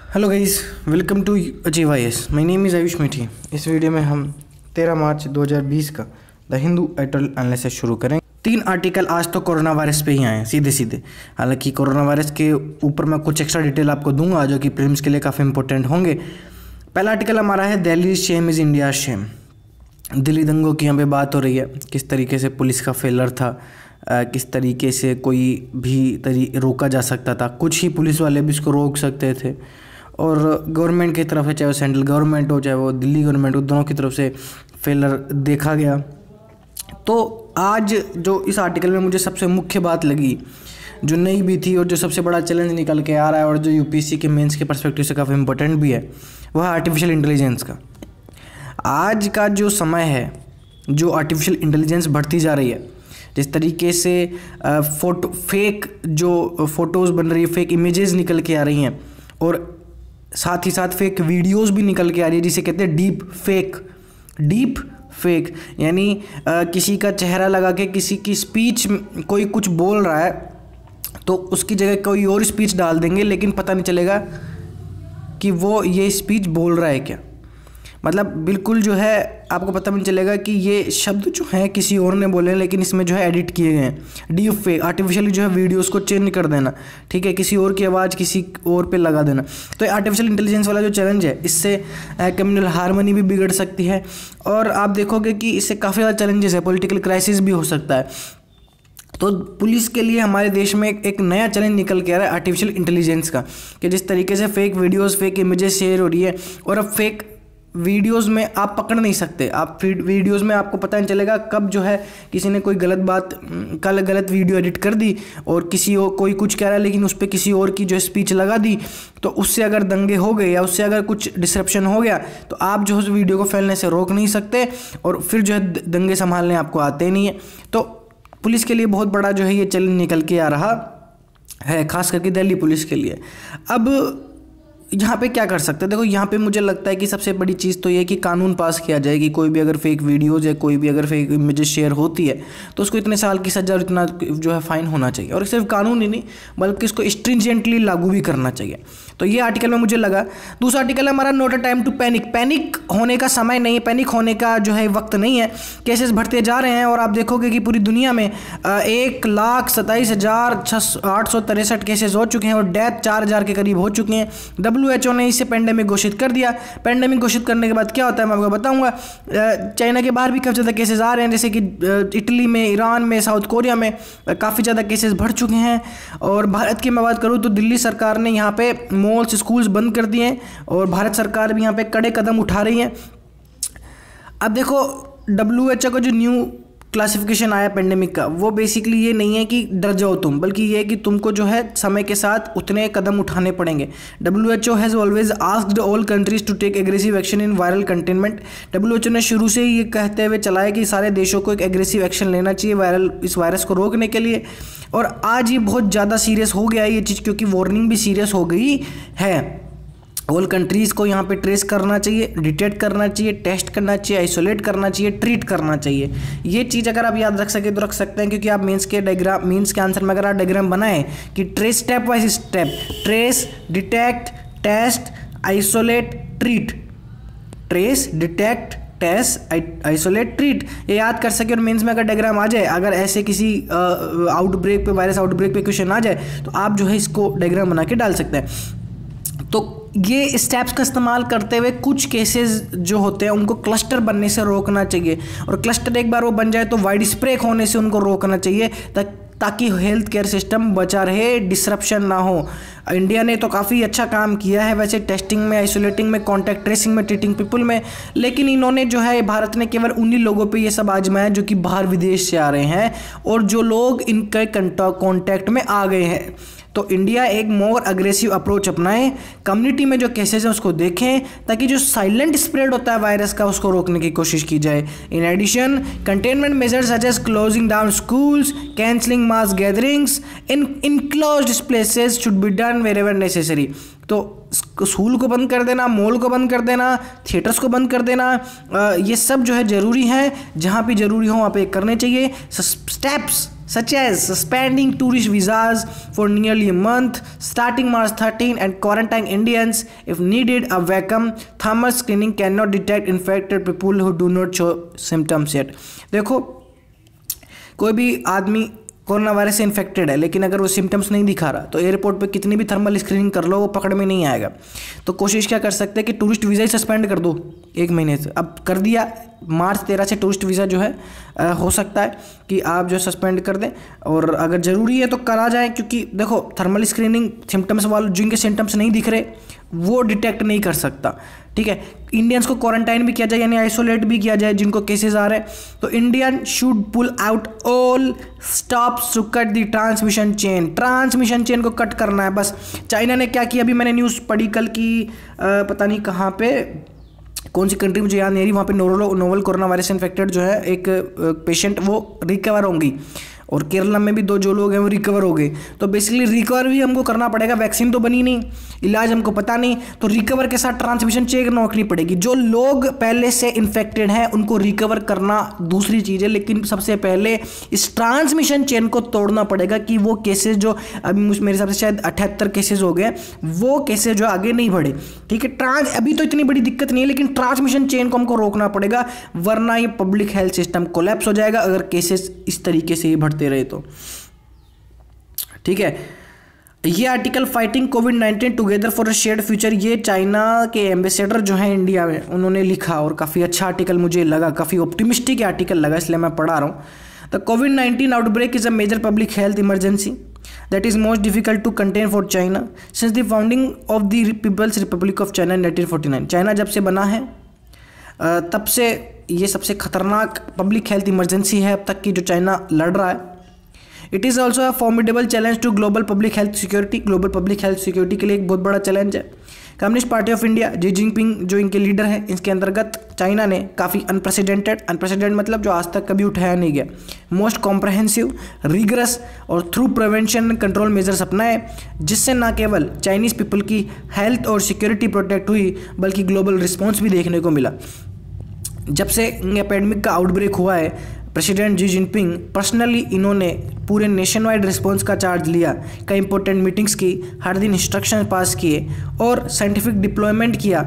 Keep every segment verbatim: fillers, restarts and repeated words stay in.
Hello guys, welcome to achieve I A S. My name is Ayush Methi. इस video में हम तेरह मार्च दो हज़ार बीस का द हिंदू एडिटोरियल एनालिसिस शुरू करेंगे। तीन आर्टिकल आज तो कोरोना वायरस पे ही आए हैं सीधे सीधे। हालांकि कोरोना वायरस के ऊपर मैं कुछ एक्स्ट्रा डिटेल आपको दूंगा जो कि प्रीलिम्स के लिए काफ़ी इंपॉर्टेंट होंगे। पहला आर्टिकल हमारा है Delhi shame is India shame. Delhi दंगों की यहाँ पे बात हो रही है, किस तरीके से पुलिस का फेलर था, आ, किस तरीके से कोई भी तरी रोका जा सकता था। कुछ ही पुलिस वाले भी इसको रोक सकते थे और गवर्नमेंट की तरफ से, चाहे वो सेंट्रल गवर्नमेंट हो चाहे वो दिल्ली गवर्नमेंट हो, दोनों की तरफ से फेलर देखा गया। तो आज जो इस आर्टिकल में मुझे सबसे मुख्य बात लगी, जो नई भी थी और जो सबसे बड़ा चैलेंज निकल के आ रहा है और जो यूपीएससी के मेंस के पर्सपेक्टिव से काफ़ी इंपॉर्टेंट भी है, वह है आर्टिफिशियल इंटेलिजेंस का। आज का जो समय है, जो आर्टिफिशियल इंटेलिजेंस बढ़ती जा रही है, जिस तरीके से फोटो फेक जो फ़ोटोज़ बन रही है, फेक इमेजेस निकल के आ रही हैं और साथ ही साथ फेक वीडियोस भी निकल के आ रही है, जिसे कहते हैं डीप फेक। डीप फेक यानी आ, किसी का चेहरा लगा के किसी की स्पीच, कोई कुछ बोल रहा है तो उसकी जगह कोई और स्पीच डाल देंगे, लेकिन पता नहीं चलेगा कि वो ये स्पीच बोल रहा है क्या। मतलब बिल्कुल जो है आपको पता नहीं चलेगा कि ये शब्द जो हैं किसी और ने बोले, लेकिन इसमें जो है एडिट किए गए हैं। डीप फेक आर्टिफिशियली जो है वीडियोस को चेंज कर देना, ठीक है, किसी और की आवाज़ किसी और पे लगा देना। तो ये आर्टिफिशियल इंटेलिजेंस वाला जो चैलेंज है, इससे कम्युनल हार्मनी भी बिगड़ सकती है और आप देखोगे कि इससे काफ़ी ज़्यादा चैलेंजेस है, पॉलिटिकल क्राइसिस भी हो सकता है। तो पुलिस के लिए हमारे देश में एक, एक नया चैलेंज निकल के आ रहा है आर्टिफिशियल इंटेलिजेंस का, कि जिस तरीके से fake videos fake images share हो रही है और अब फेक वीडियोस में आप पकड़ नहीं सकते। आप वीडियोस में आपको पता नहीं चलेगा कब जो है किसी ने कोई गलत बात, कल गलत वीडियो एडिट कर दी और किसी और कोई कुछ कह रहा है लेकिन उस पर किसी और की जो स्पीच लगा दी, तो उससे अगर दंगे हो गए या उससे अगर कुछ डिसरप्शन हो गया तो आप जो उस वीडियो को फैलने से रोक नहीं सकते और फिर जो है दंगे संभालने आपको आते नहीं है। तो पुलिस के लिए बहुत बड़ा जो है ये चैलेंज निकल के आ रहा है, खास करके दिल्ली पुलिस के लिए। अब यहाँ पे क्या कर सकते हैं, देखो यहाँ पे मुझे लगता है कि सबसे बड़ी चीज़ तो ये है कि कानून पास किया जाए कि कोई भी अगर फेक वीडियोज़ या कोई भी अगर फेक इमेजेस शेयर होती है तो उसको इतने साल की सज़ा और इतना जो है फ़ाइन होना चाहिए। और सिर्फ कानून ही नहीं बल्कि इसको स्ट्रिंजेंटली लागू भी करना चाहिए। तो ये आर्टिकल में मुझे लगा। दूसरा आर्टिकल है हमारा not a time to panic. Panic होने का समय नहीं है, पैनिक होने का जो है वक्त नहीं है। केसेस बढ़ते जा रहे हैं और आप देखोगे कि पूरी दुनिया में एक लाख सत्ताईस हज़ार छः आठ सौ तिरसठ केसेस हो चुके हैं और डेथ चार हज़ार के करीब हो चुके हैं। डब्ल्यू एच ओ ने इसे पेंडेमिक घोषित कर दिया। पेंडेमिक घोषित करने के बाद क्या होता है मैं आपको बताऊंगा। चाइना के बाहर भी काफ़ी ज़्यादा केसेस आ रहे हैं, जैसे कि इटली में, ईरान में, साउथ कोरिया में काफ़ी ज़्यादा केसेस बढ़ चुके हैं। और भारत की मैं बात करूँ तो दिल्ली सरकार ने यहाँ पे मॉल्स, स्कूल्स बंद कर दिए हैं और भारत सरकार भी यहाँ पे कड़े कदम उठा रही है। अब देखो डब्ल्यू एच ओ का जो न्यू क्लासिफिकेशन आया पेंडेमिक का, वो बेसिकली ये नहीं है कि डर जाओ तुम, बल्कि ये है कि तुमको जो है समय के साथ उतने कदम उठाने पड़ेंगे। W H O has always asked all countries to take aggressive action in viral containment. W H O ने शुरू से ही ये कहते हुए चला है कि सारे देशों को एक एग्रेसिव एक्शन लेना चाहिए वायरल इस वायरस को रोकने के लिए। और आज ये बहुत ज़्यादा सीरियस हो गया है ये चीज़, क्योंकि वार्निंग भी सीरियस हो गई है। ऑल कंट्रीज़ को यहाँ पे ट्रेस करना चाहिए, डिटेक्ट करना चाहिए, टेस्ट करना चाहिए, आइसोलेट करना चाहिए, ट्रीट करना चाहिए। ये चीज़ अगर आप याद रख सके तो रख सकते हैं, क्योंकि आप मेंस के डायग्राम मेंस के आंसर में अगर आप डायग्राम बनाएं कि trace step wise step, trace, detect, test, isolate, treat, trace, detect, test, isolate, treat, ये याद कर सके और मेंस में अगर डायग्राम आ जाए, अगर ऐसे किसी आउटब्रेक पे, वायरस आउटब्रेक पे क्वेश्चन आ जाए तो आप जो है इसको डायग्राम बना के डाल सकते हैं। तो ये स्टेप्स का इस्तेमाल करते हुए कुछ केसेस जो होते हैं उनको क्लस्टर बनने से रोकना चाहिए और क्लस्टर एक बार वो बन जाए तो वाइड स्प्रेड होने से उनको रोकना चाहिए ताकि हेल्थ केयर सिस्टम बचा रहे, डिसरप्शन ना हो। इंडिया ने तो काफ़ी अच्छा काम किया है वैसे टेस्टिंग में, आइसोलेटिंग में, कॉन्टैक्ट ट्रेसिंग में, ट्रीटिंग पीपल में, लेकिन इन्होंने जो है भारत ने केवल उन्हीं लोगों पे ये सब आजमाया जो कि बाहर विदेश से आ रहे हैं और जो लोग इनके कॉन्टैक्ट में आ गए हैं। तो इंडिया एक मोर अग्रेसिव अप्रोच अपनाए, कम्युनिटी में जो केसेस हैं उसको देखें ताकि जो साइलेंट स्प्रेड होता है वायरस का उसको रोकने की कोशिश की जाए। In addition containment measures such as closing down schools, cancelling mass gatherings in enclosed places should be done wherever necessary. तो स्कूल को बंद कर देना, मॉल को बंद कर देना, थिएटर्स को बंद कर देना, ये सब जो है ज़रूरी है, जहाँ भी ज़रूरी हो वहाँ पे करने चाहिए। Steps such as suspending tourist visas for nearly a month starting March thirteenth and quarantine Indians if needed. A vacuum thermal screening cannot detect infected people who do not show symptoms yet. देखो कोई भी आदमी corona virus से infected है लेकिन अगर वो symptoms नहीं दिखा रहा तो एयरपोर्ट पे कितनी भी थर्मल स्क्रीनिंग कर लो वो पकड़ में नहीं आएगा। तो कोशिश क्या कर सकते हैं कि टूरिस्ट वीज़ा ही सस्पेंड कर दो एक महीने से। अब कर दिया, मार्च तेरह से टूरिस्ट वीज़ा जो है आ, हो सकता है कि आप जो सस्पेंड कर दें और अगर ज़रूरी है तो करा जाए, क्योंकि देखो थर्मल स्क्रीनिंग सिम्टम्स वालों जिनके सिम्टम्स नहीं दिख रहे वो डिटेक्ट नहीं कर सकता। ठीक है, इंडियंस को क्वारंटाइन भी किया जाए यानी आइसोलेट भी किया जाए जिनको केसेस आ रहे हैं। तो Indian should pull out all stops to cut the transmission chain. Transmission chain को कट करना है बस। चाइना ने क्या किया, अभी मैंने न्यूज़ पढ़ी कल की, आ, पता नहीं कहाँ पे, कौन सी कंट्री मुझे याद नहीं रही, वहाँ पे novel novel corona virus infected जो है एक पेशेंट वो रिकवर होंगी और केरला में भी दो जो लोग हैं वो रिकवर हो गए। तो बेसिकली रिकवर भी हमको करना पड़ेगा, वैक्सीन तो बनी नहीं, इलाज हमको पता नहीं, तो रिकवर के साथ ट्रांसमिशन चेक रखनी पड़ेगी। जो लोग पहले से इन्फेक्टेड हैं उनको रिकवर करना दूसरी चीज़ है, लेकिन सबसे पहले इस ट्रांसमिशन चेन को तोड़ना पड़ेगा कि वो केसेस जो अभी मेरे हिसाब से शायद अठहत्तर केसेस हो गए वो केसेस जो आगे नहीं बढ़े। ठीक है, ट्रांस अभी तो इतनी बड़ी दिक्कत नहीं है लेकिन ट्रांसमिशन चेन को हमको रोकना पड़ेगा, वरना ये पब्लिक हेल्थ सिस्टम कोलैप्स हो जाएगा अगर केसेस इस तरीके से ही बढ़ते रहे तो। ठीक है, ये article fighting COVID nineteen together for a shared future, ये चाइना के एम्बेसडर जो हैं इंडिया में उन्होंने लिखा और काफ़ी अच्छा आर्टिकल मुझे लगा, काफ़ी ऑप्टिमिस्टिक आर्टिकल लगा, इसलिए मैं पढ़ा रहा हूँ। The covid nineteen outbreak is a major public health emergency that is most difficult to contain for China since the founding of the People's Republic of China in nineteen forty nine. China जब से बना है तब से ये सबसे खतरनाक public health emergency है अब तक की जो चाइना लड़ रहा है। It is also a formidable challenge to global public health security, global public health security के लिए एक बहुत बड़ा चैलेंज है। Communist party of India Xi Jinping जो इनके लीडर हैं, इसके अंतर्गत चाइना ने काफ़ी अनप्रेसिडेंटेड, अनप्रेसिडेंट मतलब जो आज तक कभी उठाया नहीं गया, मोस्ट कॉम्प्रहेंसिव, रिगरस और थ्रू प्रिवेंशन कंट्रोल मेजर्स अपनाए, जिससे न केवल चाइनीज़ पीपल की हेल्थ और सिक्योरिटी प्रोटेक्ट हुई बल्कि ग्लोबल रिस्पॉन्स भी देखने को मिला। जब से एपेडमिक का आउटब्रेक हुआ है प्रेसिडेंट जी जिनपिंग पर्सनली इन्होंने पूरे नेशन वाइड रिस्पॉन्स का चार्ज लिया, कई इंपॉर्टेंट मीटिंग्स की, हर दिन इंस्ट्रक्शन पास किए और साइंटिफिक डिप्लॉयमेंट किया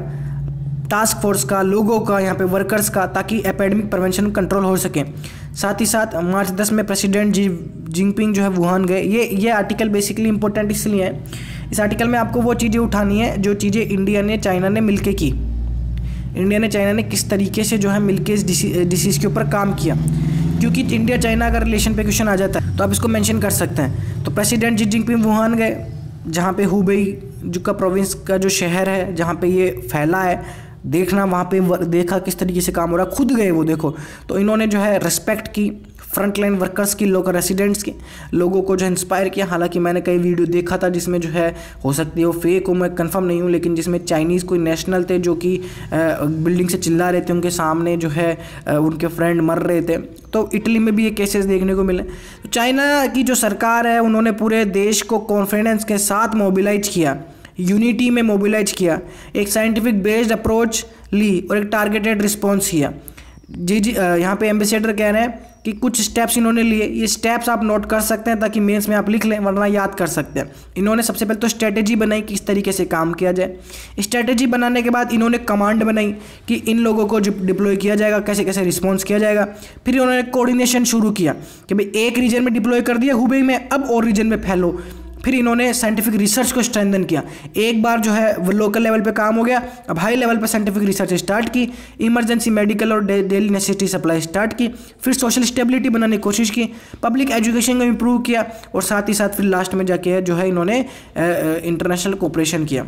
टास्क फोर्स का, लोगों का, यहाँ पे वर्कर्स का, ताकि एपेडमिक प्रिवेंशन कंट्रोल हो सके। साथ ही साथ मार्च दस में प्रेसिडेंट जी जिनपिंग जो है वुहान गए। ये ये आर्टिकल बेसिकली इंपॉर्टेंट इसलिए है, इस आर्टिकल में आपको वो चीज़ें उठानी है जो चीज़ें इंडिया ने चाइना ने मिलके की। इंडिया ने चाइना ने किस तरीके से जो है मिलके इस डिसीज़ के ऊपर काम किया, क्योंकि इंडिया चाइना अगर रिलेशन पे क्वेश्चन आ जाता है तो आप इसको मेंशन कर सकते हैं। तो प्रेसिडेंट जी जिनपिंग वुहान गए, जहाँ पे हुबेई जो का प्रोविंस का जो शहर है जहाँ पे ये फैला है, देखना वहाँ पे देखा किस तरीके से काम हो रहा है, खुद गए वो देखो। तो इन्होंने जो है रिस्पेक्ट की फ्रंट लाइन वर्कर्स की, लोकल रेसिडेंट्स की, लोगों को जो इंस्पायर किया। हालांकि मैंने कई वीडियो देखा था जिसमें जो है हो सकती है वो फेक हो, मैं कंफर्म नहीं हूँ, लेकिन जिसमें चाइनीज़ कोई नेशनल थे जो कि बिल्डिंग से चिल्ला रहे थे, उनके सामने जो है उनके फ्रेंड मर रहे थे। तो इटली में भी ये केसेस देखने को मिले। तो चाइना की जो सरकार है उन्होंने पूरे देश को कॉन्फिडेंस के साथ मोबिलाइज किया, यूनिटी में मोबिलाइज किया, एक साइंटिफिक बेस्ड अप्रोच ली और एक टारगेटेड रिस्पॉन्स किया। जी जी यहाँ पे एम्बेसडर कह रहे हैं कि कुछ स्टेप्स इन्होंने लिए, ये स्टेप्स आप नोट कर सकते हैं ताकि मेंस में आप लिख लें, वरना याद कर सकते हैं। इन्होंने सबसे पहले तो स्ट्रेटेजी बनाई कि इस तरीके से काम किया जाए। स्ट्रेटेजी बनाने के बाद इन्होंने कमांड बनाई कि इन लोगों को डिप्लॉय किया जाएगा, कैसे कैसे रिस्पॉन्स किया जाएगा। फिर इन्होंने कोऑर्डिनेशन शुरू किया कि भाई एक रीजन में डिप्लॉय कर दिया हुबेई में, अब और रीजन में फैलो। फिर इन्होंने साइंटिफिक रिसर्च को स्ट्रेंथन किया। एक बार जो है वो लोकल लेवल पे काम हो गया, अब हाई लेवल पे साइंटिफिक रिसर्च स्टार्ट की, इमरजेंसी मेडिकल और डेली नेसेसिटी सप्लाई स्टार्ट की, फिर सोशल स्टेबिलिटी बनाने की कोशिश की, पब्लिक एजुकेशन को इम्प्रूव किया और साथ ही साथ फिर लास्ट में जाके जो है इन्होंने इंटरनेशनल कोऑपरेशन किया।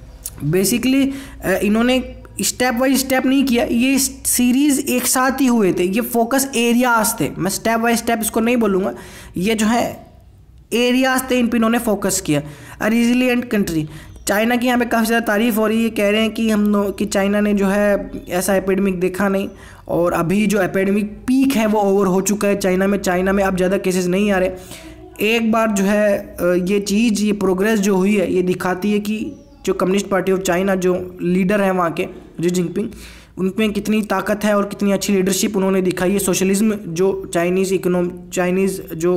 बेसिकली इन्होंने स्टेप बाई स्टेप नहीं किया, ये सीरीज़ एक साथ ही हुए थे, ये फोकस एरियाज थे। मैं स्टेप बाई स्टेप इसको नहीं बोलूँगा, ये जो है एरियाज थे, इन पर इन्होंने फोकस किया। अ रिजिलिएंट कंट्री, चाइना की यहाँ पे काफ़ी ज़्यादा तारीफ हो रही है, कह रहे हैं कि हम लोग कि चाइना ने जो है ऐसा एपिडेमिक देखा नहीं और अभी जो एपिडेमिक पीक है वो ओवर हो चुका है चाइना में। चाइना में अब ज़्यादा केसेस नहीं आ रहे। एक बार जो है ये चीज़, ये प्रोग्रेस जो हुई है, ये दिखाती है कि जो कम्युनिस्ट पार्टी ऑफ चाइना जो लीडर हैं वहाँ के जी जिनपिंग, उनमें कितनी ताकत है और कितनी अच्छी लीडरशिप उन्होंने दिखाई है। सोशलिज्म जो चाइनीज़ इकोनॉम चाइनीज़ जो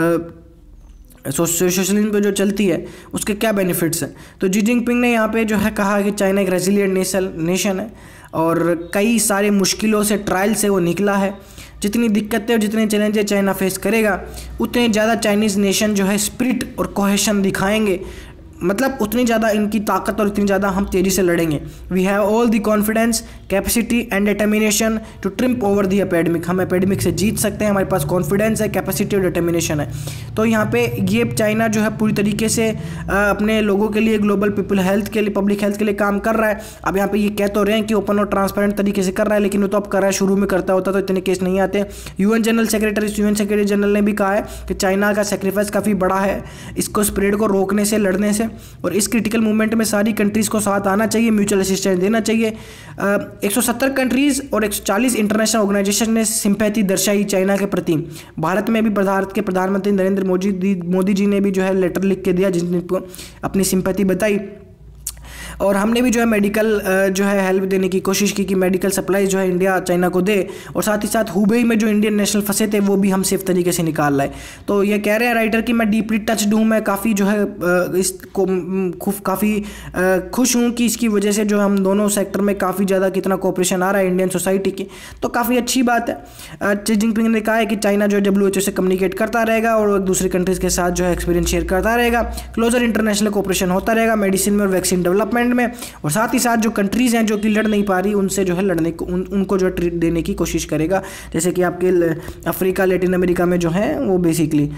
सोशलिज्म पे जो चलती है उसके क्या बेनिफिट्स हैं। तो जी जिनपिंग ने यहाँ पे जो है कहा कि चाइना एक रेजिलिएंट नेशन नेशन है और कई सारे मुश्किलों से, ट्रायल से वो निकला है। जितनी दिक्कतें और जितने चैलेंजेस चाइना फेस करेगा उतने ज़्यादा चाइनीज़ नेशन जो है स्पिरिट और कोहेशन दिखाएंगे, मतलब उतनी ज़्यादा इनकी ताकत और इतनी ज़्यादा हम तेज़ी से लड़ेंगे। We have all the confidence, capacity and determination to triumph over the epidemic. हम एपेडमिक से जीत सकते हैं, हमारे पास कॉन्फिडेंस है, कैपेसिटी और डिटर्मिनेशन है। तो यहाँ पे ये चाइना जो है पूरी तरीके से अपने लोगों के लिए, ग्लोबल पीपल हेल्थ के लिए, पब्लिक हेल्थ के लिए काम कर रहा है। अब यहाँ पे ये कह तो रहे हैं कि ओपन और ट्रांसपेरेंट तरीके से कर रहा है, लेकिन वो तो अब कर रहा है, शुरू में करता होता तो इतने केस नहीं आते। UN general secretary UN secretary general ने भी कहा है कि चाइना का सेक्रीफाइस काफ़ी बड़ा है इसको स्प्रेड को रोकने से, लड़ने से, और इस क्रिटिकल मूवमेंट में सारी कंट्रीज़ को साथ आना चाहिए, म्यूचुअल असिस्टेंस देना चाहिए। एक सौ सत्तर कंट्रीज़ और एक सौ चालीस इंटरनेशनल ऑर्गेनाइजेशन ने सिंपैथी दर्शाई चाइना के प्रति। भारत में भी भारत के प्रधानमंत्री नरेंद्र मोदी मोदी जी ने भी जो है लेटर लिख के दिया जिनको अपनी सिंपैथी बताई। और हमने भी जो है मेडिकल जो है हेल्प देने की कोशिश की कि मेडिकल सप्लाई जो है इंडिया चाइना को दे, और साथ ही साथ हुबेई में जो इंडियन नेशनल फंसे थे वो भी हम सेफ तरीके से निकाल लाए। तो ये कह रहे हैं राइटर कि मैं डीपली टच्ड हूँ, मैं काफ़ी जो है इसको काफ़ी खुश हूँ कि इसकी वजह से जो हम दोनों सेक्टर में काफ़ी ज़्यादा कितना कोऑपरेशन आ रहा है इंडियन सोसाइटी की, तो काफ़ी अच्छी बात है। शी जिनपिंग ने कहा है कि चाइना जो है डब्ल्यू एच ओ से कम्युनिकेट करता रहेगा और एक दूसरे कंट्रीज़ के साथ जो है एक्सपीरियंस शेयर करता रहेगा, क्लोजर इंटरनेशनल कोऑपरेशन होता रहेगा मेडिसिन में और वैक्सीन डेवलपमेंट में, और साथ ही साथ जो कंट्रीज़ हैं जो कि लड़ नहीं पा रही उनसे जो है लड़ने को उन, उनको जो ट्रीट देने की कोशिश करेगा, जैसे कि आपके अफ्रीका, लैटिन अमेरिका में जो है वो बेसिकली।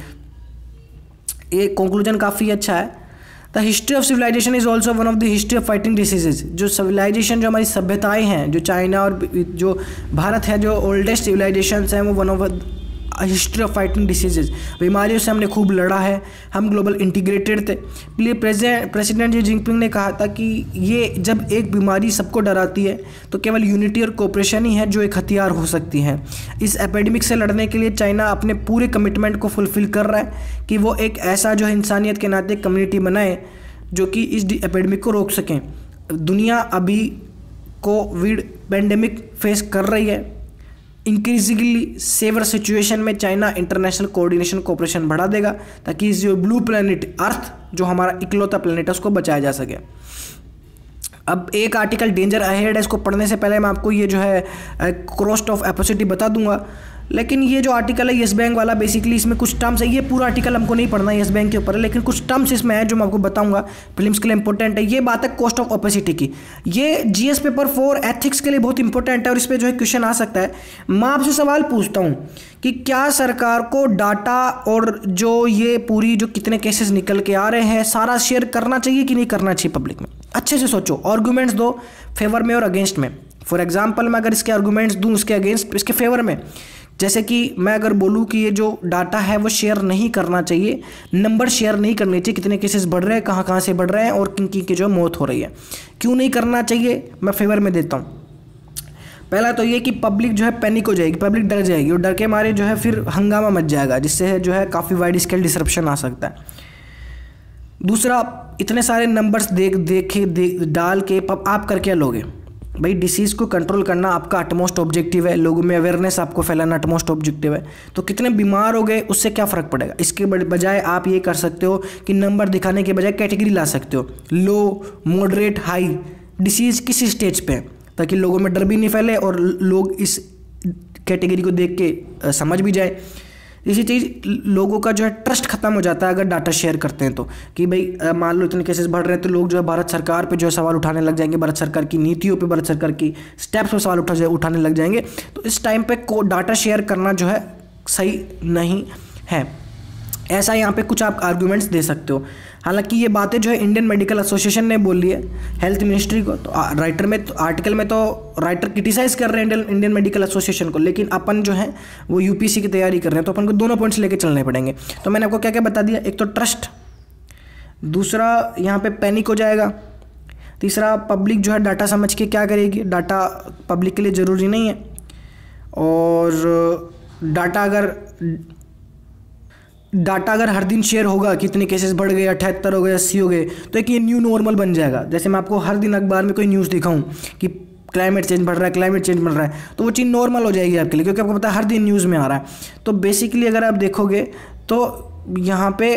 ये कंक्लूजन काफ़ी अच्छा है। The history of civilization is also one of the history of fighting diseases. जो सिविलाइजेशन जो हमारी सभ्यताएँ हैं, जो चाइना और जो भारत है, जो ओल्डेस्ट सिविलाइजेशन हैं, वो one of history of fighting diseases. बीमारियों से हमने खूब लड़ा है, हम ग्लोबल इंटीग्रेटेड थे। प्रेसिडेंट प्रेसिडेंट जी जिनपिंग ने कहा था कि ये जब एक बीमारी सबको डराती है तो केवल यूनिटी और कोऑपरेशन ही है जो एक हथियार हो सकती है। इस एपिडेमिक से लड़ने के लिए चाइना अपने पूरे कमिटमेंट को फुलफिल कर रहा है कि वो एक ऐसा जो इंसानियत के नाते कम्युनिटी बनाए जो कि इस एपिडेमिक को रोक सकें। दुनिया अभी कोविड पेंडेमिक फेस कर रही है। इंक्रीजिंगली सेवर सिचुएशन में चाइना इंटरनेशनल कोऑर्डिनेशन कोऑपरेशन बढ़ा देगा ताकि इस जो ब्लू प्लैनेट अर्थ जो हमारा इकलौता प्लैनेट है उसको बचाया जा सके। अब एक आर्टिकल डेंजर अहेड है, इसको पढ़ने से पहले मैं आपको ये जो है कॉस्ट ऑफ एपोसिटी बता दूंगा। लेकिन ये जो आर्टिकल है येस बैंक वाला, बेसिकली इसमें कुछ टर्म्स है, ये पूरा आर्टिकल हमको नहीं पढ़ना येस बैंक के ऊपर है, लेकिन कुछ टर्म्स इसमें है जो मैं आपको बताऊंगा, प्रीलिम्स के लिए इंपॉर्टेंट है। ये बात है कॉस्ट ऑफ ऑपोसिटी की। ये जीएस पेपर फोर एथिक्स के लिए बहुत इंपॉर्टेंट है और इस पर जो है क्वेश्चन आ सकता है। मैं आपसे सवाल पूछता हूँ कि क्या सरकार को डाटा और जो ये पूरी जो कितने केसेस निकल के आ रहे हैं सारा शेयर करना चाहिए कि नहीं करना चाहिए पब्लिक में? अच्छे से सोचो, आर्गूमेंट्स दो फेवर में और अगेंस्ट में। फॉर एग्जाम्पल मैं अगर इसके आर्गूमेंट्स दूँ इसके अगेंस्ट, इसके फेवर में, जैसे कि मैं अगर बोलूँ कि ये जो डाटा है वो शेयर नहीं करना चाहिए, नंबर शेयर नहीं करने चाहिए, कितने केसेस बढ़ रहे हैं, कहाँ कहाँ से बढ़ रहे हैं और किन किन की जो मौत हो रही है, क्यों नहीं करना चाहिए, मैं फेवर में देता हूँ। पहला तो ये कि पब्लिक जो है पैनिक हो जाएगी, पब्लिक डर जाएगी और डर के मारे जो है फिर हंगामा मच जाएगा जिससे जो है काफ़ी वाइड स्केल डिसरप्शन आ सकता है। दूसरा, इतने सारे नंबर्स देख देखे देख डाल के आप कर क्या लोगे भाई? डिसीज़ को कंट्रोल करना आपका अटमोस्ट ऑब्जेक्टिव है, लोगों में अवेयरनेस आपको फैलाना अटमोस्ट ऑब्जेक्टिव है। तो कितने बीमार हो गए उससे क्या फ़र्क पड़ेगा? इसके बजाय आप ये कर सकते हो कि नंबर दिखाने के बजाय कैटेगरी ला सकते हो, लो, मॉडरेट, हाई, डिसीज़ किस स्टेज पे है, ताकि लोगों में डर भी नहीं फैले और लोग इस कैटेगरी को देख के समझ भी जाए। इसी चीज़ लोगों का जो है ट्रस्ट खत्म हो जाता है अगर डाटा शेयर करते हैं तो, कि भाई मान लो इतने केसेस बढ़ रहे हैं तो लोग जो है भारत सरकार पे जो है सवाल उठाने लग जाएंगे, भारत सरकार की नीतियों पे, भारत सरकार की स्टेप्स पे सवाल उठा उठाने लग जाएंगे। तो इस टाइम पे को डाटा शेयर करना जो है सही नहीं है। ऐसा यहाँ पे कुछ आप आर्गूमेंट्स दे सकते हो। हालांकि ये बातें जो है इंडियन मेडिकल एसोसिएशन ने बोली है हेल्थ मिनिस्ट्री को, तो राइटर में तो आर्टिकल में तो राइटर क्रिटिसाइज कर रहे हैं इंडियन मेडिकल एसोसिएशन को, लेकिन अपन जो है वो यूपीएससी की तैयारी कर रहे हैं तो अपन को दोनों पॉइंट्स लेके चलने पड़ेंगे। तो मैंने आपको क्या क्या बता दिया, एक तो ट्रस्ट, दूसरा यहाँ पे पैनिक हो जाएगा, तीसरा पब्लिक जो है डाटा समझ के क्या करेगी, डाटा पब्लिक के लिए ज़रूरी नहीं है, और डाटा अगर डाटा अगर हर दिन शेयर होगा, कितने केसेस बढ़ गए, अठहत्तर हो गए, अस्सी हो गए, तो एक ये न्यू नॉर्मल बन जाएगा। जैसे मैं आपको हर दिन अखबार में कोई न्यूज़ दिखाऊं कि क्लाइमेट चेंज बढ़ रहा है, क्लाइमेट चेंज बढ़ रहा है, तो वो चीज़ नॉर्मल हो जाएगी आपके लिए, क्योंकि आपको पता है हर दिन न्यूज़ में आ रहा है। तो बेसिकली अगर आप देखोगे तो यहाँ पे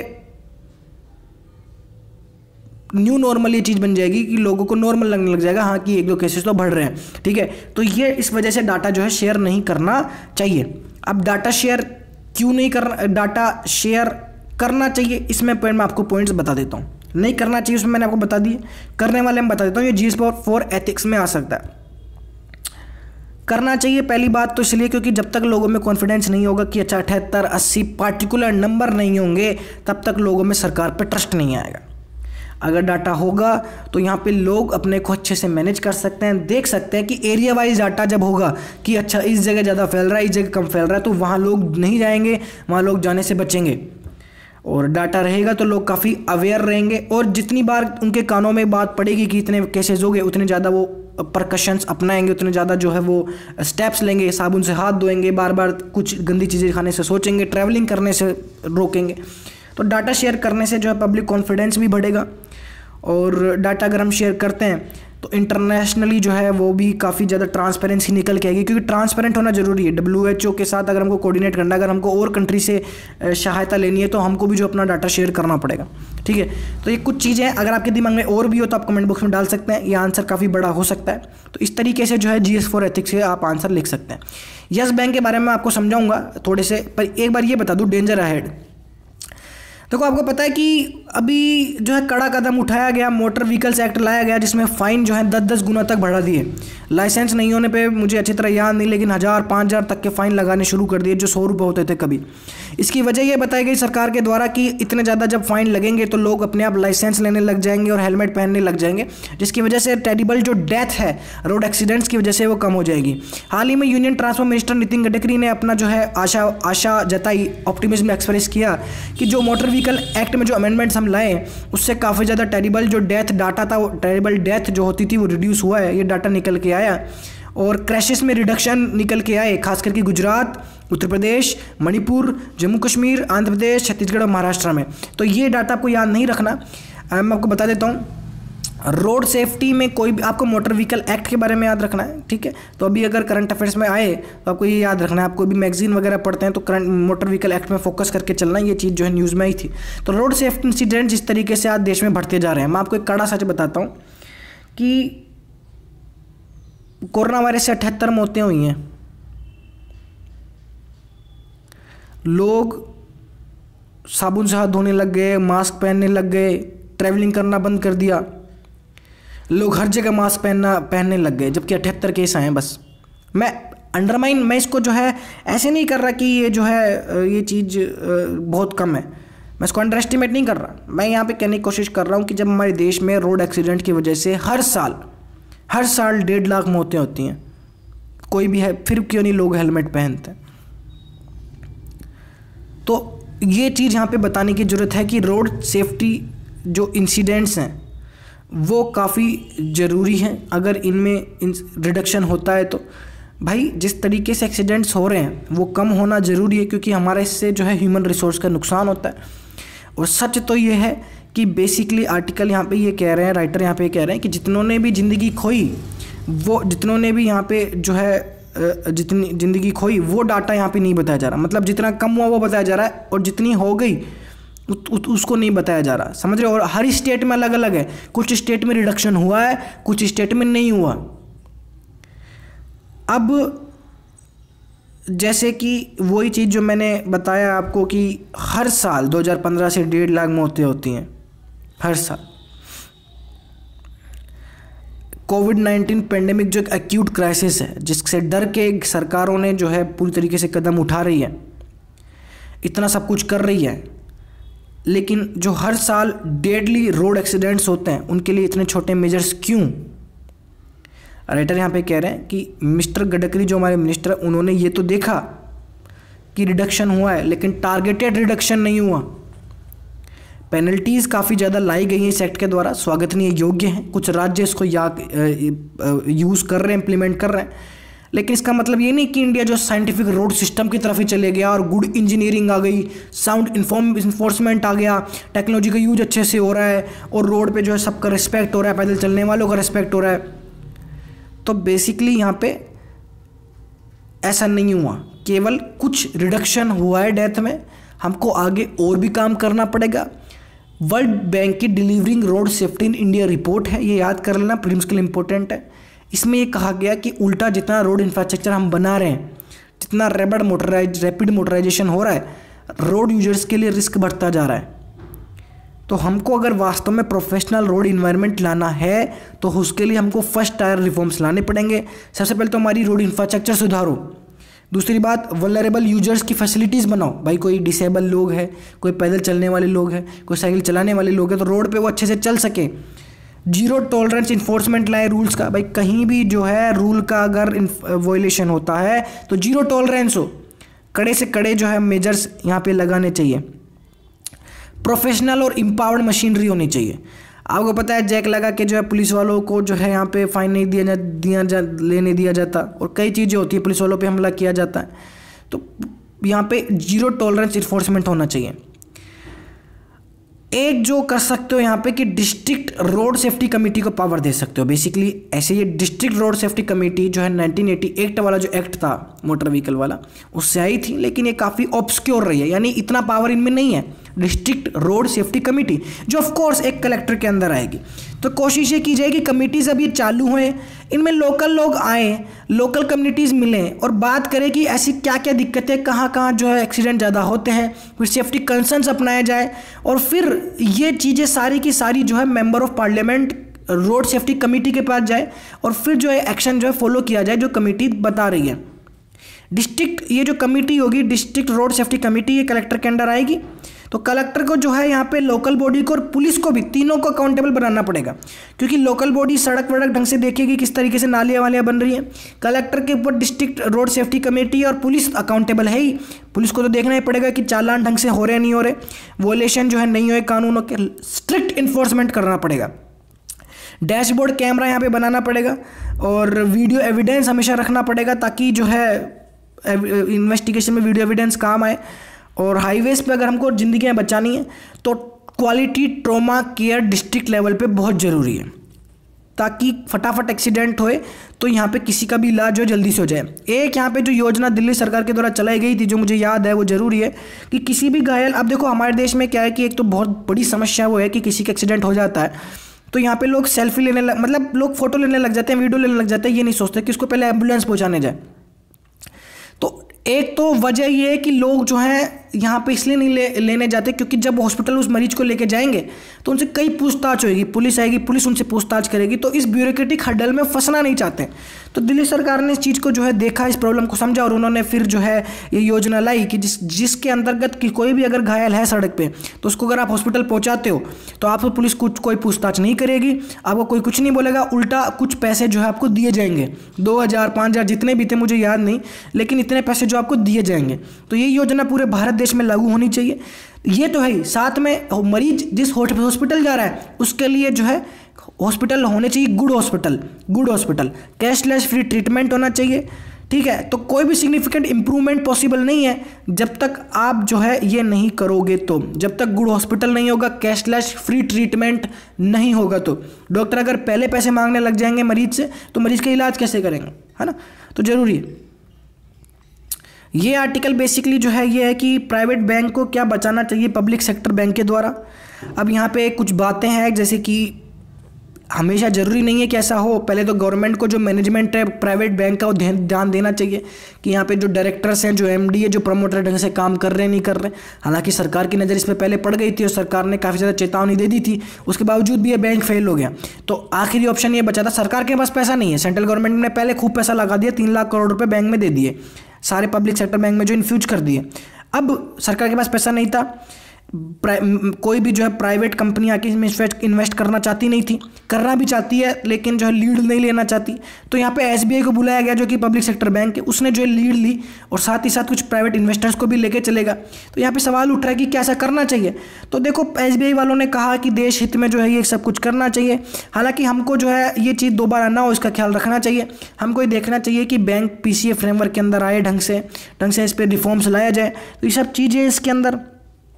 न्यू नॉर्मल ये चीज़ बन जाएगी कि लोगों को नॉर्मल लगने लग जाएगा, हाँ कि एक दो केसेस तो बढ़ रहे हैं, ठीक है। तो ये इस वजह से डाटा जो है शेयर नहीं करना चाहिए। अब डाटा शेयर क्यों नहीं करना, डाटा शेयर करना चाहिए, इसमें मैं आपको पॉइंट्स बता देता हूँ। नहीं करना चाहिए उसमें मैंने आपको बता दिए, करने वाले मैं बता देता हूँ। ये जी एस फॉर एथिक्स में आ सकता है। करना चाहिए पहली बात तो इसलिए क्योंकि जब तक लोगों में कॉन्फिडेंस नहीं होगा कि अच्छा अठहत्तर अस्सी पार्टिकुलर नंबर नहीं होंगे, तब तक लोगों में सरकार पर ट्रस्ट नहीं आएगा। अगर डाटा होगा तो यहाँ पे लोग अपने को अच्छे से मैनेज कर सकते हैं, देख सकते हैं कि एरिया वाइज डाटा जब होगा कि अच्छा इस जगह ज़्यादा फैल रहा है, इस जगह कम फैल रहा है, तो वहाँ लोग नहीं जाएंगे, वहाँ लोग जाने से बचेंगे। और डाटा रहेगा तो लोग काफ़ी अवेयर रहेंगे, और जितनी बार उनके कानों में बात पड़ेगी कि इतने केसेस हो गए, उतने ज़्यादा वो परकशंस अपनाएंगे, उतने ज़्यादा जो है वो स्टेप्स लेंगे, साबुन से हाथ धोएंगे, बार बार कुछ गंदी चीज़ें खाने से सोचेंगे, ट्रैवलिंग करने से रोकेंगे। तो डाटा शेयर करने से जो है पब्लिक कॉन्फिडेंस भी बढ़ेगा। और डाटा अगर हम शेयर करते हैं तो इंटरनेशनली जो है वो भी काफ़ी ज़्यादा ट्रांसपेरेंसी निकल के आएगी, क्योंकि ट्रांसपेरेंट होना जरूरी है। डब्ल्यू एच ओ के साथ अगर हमको कोऑर्डिनेट करना है, अगर हमको और कंट्री से सहायता लेनी है, तो हमको भी जो अपना डाटा शेयर करना पड़ेगा, ठीक है। तो ये कुछ चीज़ें अगर आपके दिमाग में और भी हो तो आप कमेंट बॉक्स में डाल सकते हैं, ये आंसर काफ़ी बड़ा हो सकता है। तो इस तरीके से जो है जी एस फॉर एथिक्स से आप आंसर लिख सकते हैं। यस बैंक के बारे में आपको समझाऊंगा थोड़े से, पर एक बार ये बता दूँ डेंजर अहेड। देखो आपको पता है कि अभी जो है कड़ा कदम उठाया गया, मोटर व्हीकल्स एक्ट लाया गया, जिसमें फ़ाइन जो है दस दस गुना तक बढ़ा दिए। लाइसेंस नहीं होने पे मुझे अच्छी तरह याद नहीं, लेकिन हज़ार पाँच हज़ार तक के फ़ाइन लगाने शुरू कर दिए, जो सौ रुपये होते थे कभी। इसकी वजह ये बताई गई सरकार के द्वारा कि इतने ज़्यादा जब फ़ाइन लगेंगे तो लोग अपने आप लाइसेंस लेने लग जाएंगे और हेलमेट पहनने लग जाएंगे, जिसकी वजह से टेरिबल जो डेथ है रोड एक्सीडेंट्स की वजह से वो कम हो जाएगी। हाल ही में union transport minister Nitin Gadkari ने अपना जो है आशा आशा जताई, ऑप्टिमिज्म एक्सप्रेस किया कि जो मोटर व्हीकल एक्ट में जो अमेंडमेंट्स हम लाए उससे काफ़ी ज़्यादा टेरिबल जो डेथ डाटा था, वो टेरिबल डेथ जो होती थी वो रिड्यूस हुआ है, ये डाटा निकल के आया। और क्रैशेस में रिडक्शन निकल के आए, खास करके गुजरात, उत्तर प्रदेश, मणिपुर, जम्मू कश्मीर, आंध्र प्रदेश, छत्तीसगढ़ और महाराष्ट्र में। तो ये डाटा आपको याद नहीं रखना, मैं आपको बता देता हूँ। रोड सेफ्टी में कोई भी आपको मोटर व्हीकल एक्ट के बारे में याद रखना है, ठीक है। तो अभी अगर करंट अफेयर्स में आए तो आपको ये याद रखना है, आपको भी मैगजीन वगैरह पढ़ते हैं तो करंट मोटर व्हीकल एक्ट में फोकस करके चलना, ये चीज़ जो है न्यूज़ में आई थी। तो रोड सेफ्टी इंसिडेंट जिस तरीके से आज देश में बढ़ते जा रहे हैं, मैं आपको एक कड़ा सच बताता हूँ कि कोरोना वायरस से अठहत्तर मौतें हुई हैं। लोग साबुन से हाथ धोने लग गए, मास्क पहनने लग गए, ट्रैवलिंग करना बंद कर दिया, लोग हर जगह मास्क पहनना पहनने लग गए, जबकि अठहत्तर केस आए हैं बस। मैं अंडरमाइन मैं इसको जो है ऐसे नहीं कर रहा कि ये जो है ये चीज़ बहुत कम है, मैं इसको अंडर एस्टिमेट नहीं कर रहा। मैं यहाँ पे कहने की कोशिश कर रहा हूँ कि जब हमारे देश में रोड एक्सीडेंट की वजह से हर साल हर साल डेढ़ लाख मौतें होती हैं, कोई भी है फिर क्यों नहीं लोग हेलमेट पहनते हैं। तो ये चीज़ यहाँ पे बताने की ज़रूरत है कि रोड सेफ्टी जो इंसिडेंट्स हैं वो काफ़ी ज़रूरी हैं। अगर इनमें रिडक्शन होता है तो भाई जिस तरीके से एक्सीडेंट्स हो रहे हैं वो कम होना ज़रूरी है, क्योंकि हमारा इससे जो है ह्यूमन रिसोर्स का नुकसान होता है। और सच तो ये है कि बेसिकली आर्टिकल यहाँ पे ये कह रहे हैं, राइटर यहाँ पे कह रहे हैं कि जितनों ने भी ज़िंदगी खोई वो जितनों ने भी यहाँ पे जो है जितनी ज़िंदगी खोई वो डाटा यहाँ पे नहीं बताया जा रहा। मतलब जितना कम हुआ वो बताया जा रहा है, और जितनी हो गई उ, उ, उसको नहीं बताया जा रहा, समझ रहे हो। और हर स्टेट में अलग अलग है, कुछ स्टेट में रिडक्शन हुआ है, कुछ स्टेट में नहीं हुआ। अब जैसे कि वही चीज़ जो मैंने बताया आपको कि हर साल दो हज़ार पंद्रह से डेढ़ लाख मौतें होती हैं हर साल। कोविड नाइन्टीन पेंडेमिक जो एक एक्यूट क्राइसिस है, जिससे डर के सरकारों ने जो है पूरी तरीके से कदम उठा रही है, इतना सब कुछ कर रही है, लेकिन जो हर साल डेडली रोड एक्सीडेंट्स होते हैं उनके लिए इतने छोटे मेजर्स क्यों। राइटर यहाँ पे कह रहे हैं कि मिस्टर गडकरी जो हमारे मिनिस्टर हैं उन्होंने ये तो देखा कि रिडक्शन हुआ है, लेकिन टारगेटेड रिडक्शन नहीं हुआ। पेनल्टीज़ काफ़ी ज़्यादा लाई गई हैं इस एक्ट के द्वारा, स्वागतनीय योग्य हैं। कुछ राज्य इसको या यूज़ कर रहे हैं, इम्प्लीमेंट कर रहे हैं, लेकिन इसका मतलब ये नहीं कि इंडिया जो साइंटिफिक रोड सिस्टम की तरफ ही चले गया और गुड इंजीनियरिंग आ गई, साउंड इन्फॉर्म इन्फोर्समेंट आ गया, टेक्नोलॉजी का यूज अच्छे से हो रहा है और रोड पे जो है सबका रिस्पेक्ट हो रहा है, पैदल चलने वालों का रिस्पेक्ट हो रहा है। तो बेसिकली यहाँ पे ऐसा नहीं हुआ, केवल कुछ रिडक्शन हुआ है डेथ में। हमको आगे और भी काम करना पड़ेगा। वर्ल्ड बैंक की delivering road safety in India report है, ये याद कर लेना, प्रीलिम्स के लिए इंपॉर्टेंट है। इसमें ये कहा गया कि उल्टा जितना रोड इंफ्रास्ट्रक्चर हम बना रहे हैं, जितना रैपिड मोटराइज रैपिड मोटराइजेशन हो रहा है, रोड यूजर्स के लिए रिस्क बढ़ता जा रहा है। तो हमको अगर वास्तव में प्रोफेशनल रोड इन्वायरमेंट लाना है तो उसके लिए हमको फर्स्ट टायर रिफॉर्म्स लाने पड़ेंगे। सबसे पहले तो हमारी रोड इंफ्रास्ट्रक्चर सुधारो। दूसरी बात, वल्नरेबल यूजर्स की फैसिलिटीज़ बनाओ। भाई कोई डिसेबल लोग हैं, कोई पैदल चलने वाले लोग हैं, कोई साइकिल चलाने वाले लोग हैं, तो रोड पे वो अच्छे से चल सके। जीरो टॉलरेंस इन्फोर्समेंट लाए रूल्स का। भाई कहीं भी जो है रूल का अगर वॉयलेशन होता है तो जीरो टॉलरेंस हो, कड़े से कड़े जो है मेजर्स यहाँ पे लगाने चाहिए। प्रोफेशनल और एम्पावर्ड मशीनरी होनी चाहिए। आपको पता है जैक लगा के जो है पुलिस वालों को जो है यहाँ पे फाइन नहीं दिया जा दिया जा लेने दिया जाता, और कई चीज़ें होती है, पुलिस वालों पे हमला किया जाता है। तो यहाँ पे जीरो टॉलरेंस इन्फोर्समेंट होना चाहिए। एक जो कर सकते हो यहाँ पे कि डिस्ट्रिक्ट रोड सेफ्टी कमेटी को पावर दे सकते हो। बेसिकली ऐसे ये डिस्ट्रिक्ट रोड सेफ्टी कमेटी जो है नाइनटीन एटी एट वाला जो एक्ट था मोटर व्हीकल वाला, उससे आई थी, लेकिन ये काफ़ी ऑब्सक्योर रही है, यानी इतना पावर इनमें नहीं है। डिस्ट्रिक्ट रोड सेफ्टी कमेटी जो ऑफ कोर्स एक कलेक्टर के अंदर आएगी। तो कोशिश ये की जाएगी कमेटीज अब ये चालू हुए, इनमें लोकल लोग आए, लोकल कम्युनिटीज़ मिलें और बात करें कि ऐसी क्या क्या दिक्कतें, कहाँ कहाँ जो है एक्सीडेंट ज़्यादा होते हैं, फिर सेफ्टी कंसर्न्स अपनाया जाए, और फिर ये चीज़ें सारी की सारी जो है member of parliament road safety committee के पास जाए, और फिर जो है एक्शन जो है फॉलो किया जाए जो कमेटी बता रही है। डिस्ट्रिक्ट ये जो कमेटी होगी, डिस्ट्रिक्ट रोड सेफ्टी कमेटी, ये कलेक्टर के अंडर आएगी। तो कलेक्टर को जो है यहाँ पे लोकल बॉडी को और पुलिस को भी, तीनों को अकाउंटेबल बनाना पड़ेगा, क्योंकि लोकल बॉडी सड़क वड़क ढंग से देखेगी किस तरीके से नालियाँ वालियाँ बन रही हैं। कलेक्टर के ऊपर डिस्ट्रिक्ट रोड सेफ्टी कमेटी और पुलिस अकाउंटेबल है ही। पुलिस को तो देखना ही पड़ेगा कि चालान ढंग से हो रहे नहीं हो रहे, वोलेशन जो है नहीं हो, कानूनों के स्ट्रिक्ट इन्फोर्समेंट करना पड़ेगा। डैशबोर्ड कैमरा यहाँ पे बनाना पड़ेगा, और वीडियो एविडेंस हमेशा रखना पड़ेगा, ताकि जो है इन्वेस्टिगेशन में वीडियो एविडेंस काम आए। और हाईवेज पे अगर हमको ज़िंदगियाँ बचानी है तो quality trauma care district level पे बहुत ज़रूरी है, ताकि फटाफट एक्सीडेंट होए तो यहाँ पे किसी का भी इलाज हो जल्दी से हो जाए। एक यहाँ पे जो योजना दिल्ली सरकार के द्वारा चलाई गई थी, जो मुझे याद है, वो ज़रूरी है कि किसी भी घायल, अब देखो हमारे देश में क्या है कि एक तो बहुत बड़ी समस्या वो है कि किसी का एक्सीडेंट हो जाता है तो यहाँ पे लोग सेल्फी लेने लग, मतलब लोग फोटो लेने लग जाते हैं, वीडियो लेने लग जाते हैं, ये नहीं सोचते कि उसको पहले एम्बुलेंस पहुँचाने जाए। तो एक तो वजह ये है कि लोग जो हैं यहाँ पे इसलिए नहीं ले, लेने जाते क्योंकि जब हॉस्पिटल उस मरीज को लेके जाएंगे तो उनसे कई पूछताछ होगी, पुलिस आएगी, पुलिस उनसे पूछताछ करेगी, तो इस ब्यूरोक्रेटिक हडल में फंसना नहीं चाहते। तो दिल्ली सरकार ने इस चीज़ को जो है देखा, इस प्रॉब्लम को समझा, और उन्होंने फिर जो है ये योजना लाई कि जिस जिसके अंतर्गत कि कोई भी अगर घायल है सड़क पे तो उसको अगर आप हॉस्पिटल पहुँचाते हो तो आपको पुलिस कुछ कोई पूछताछ नहीं करेगी, आपको कोई कुछ नहीं बोलेगा, उल्टा कुछ पैसे जो है आपको दिए जाएंगे, दो हज़ार पाँच हज़ार जितने भी थे मुझे याद नहीं, लेकिन इतने पैसे जो आपको दिए जाएंगे। तो ये योजना पूरे भारत देश में लागू होनी चाहिए। ये तो है, साथ में मरीज जिस हॉस्पिटल जा रहा है उसके लिए जो है हॉस्पिटल होने चाहिए good hospital, good hospital, cashless free treatment होना चाहिए, ठीक है। तो कोई भी सिग्निफिकेंट इंप्रूवमेंट पॉसिबल नहीं है जब तक आप जो है ये नहीं करोगे, तो जब तक गुड हॉस्पिटल नहीं होगा, कैशलेस फ्री ट्रीटमेंट नहीं होगा, तो डॉक्टर अगर पहले पैसे मांगने लग जाएंगे मरीज से तो मरीज का इलाज कैसे करेंगे, है ना। तो जरूरी है ये आर्टिकल बेसिकली जो है ये है कि प्राइवेट बैंक को क्या बचाना चाहिए पब्लिक सेक्टर बैंक के द्वारा। अब यहाँ पे कुछ बातें हैं, जैसे कि हमेशा ज़रूरी नहीं है कि ऐसा हो। पहले तो गवर्नमेंट को जो मैनेजमेंट है प्राइवेट बैंक का वो ध्यान देना चाहिए कि यहाँ पे जो डायरेक्टर्स हैं, जो एमडी है, जो प्रमोटर ढंग से काम कर रहे हैं नहीं कर रहे। हालांकि सरकार की नज़र इस पर पहले पड़ गई थी और सरकार ने काफ़ी ज़्यादा चेतावनी दे दी थी, उसके बावजूद भी ये बैंक फेल हो गया। तो आखिरी ऑप्शन ये बचा था, सरकार के पास पैसा नहीं है, सेंट्रल गवर्नमेंट ने पहले खूब पैसा लगा दिया, तीन लाख करोड़ रुपये बैंक में दे दिए, सारे पब्लिक सेक्टर बैंक में जो इन्फ्यूज कर दिए। अब सरकार के पास पैसा नहीं था, कोई भी जो है प्राइवेट कंपनी आके इसमें इन्वेस्ट करना चाहती नहीं थी, करना भी चाहती है लेकिन जो है लीड नहीं लेना चाहती। तो यहाँ पे एसबीआई को बुलाया गया जो कि पब्लिक सेक्टर बैंक है, उसने जो है लीड ली और साथ ही साथ कुछ प्राइवेट इन्वेस्टर्स को भी लेके चलेगा। तो यहाँ पे सवाल उठ रहा है कि क्या ऐसा करना चाहिए। तो देखो एसबीआई वालों ने कहा कि देश हित में जो है ये सब कुछ करना चाहिए। हालांकि हमको जो है ये चीज़ दोबारा ना हो इसका ख्याल रखना चाहिए। हमको ये देखना चाहिए कि बैंक पीसीए फ्रेमवर्क के अंदर आए, ढंग से ढंग से इस पर रिफॉर्म्स लाया जाए। तो ये सब चीज़ें इसके अंदर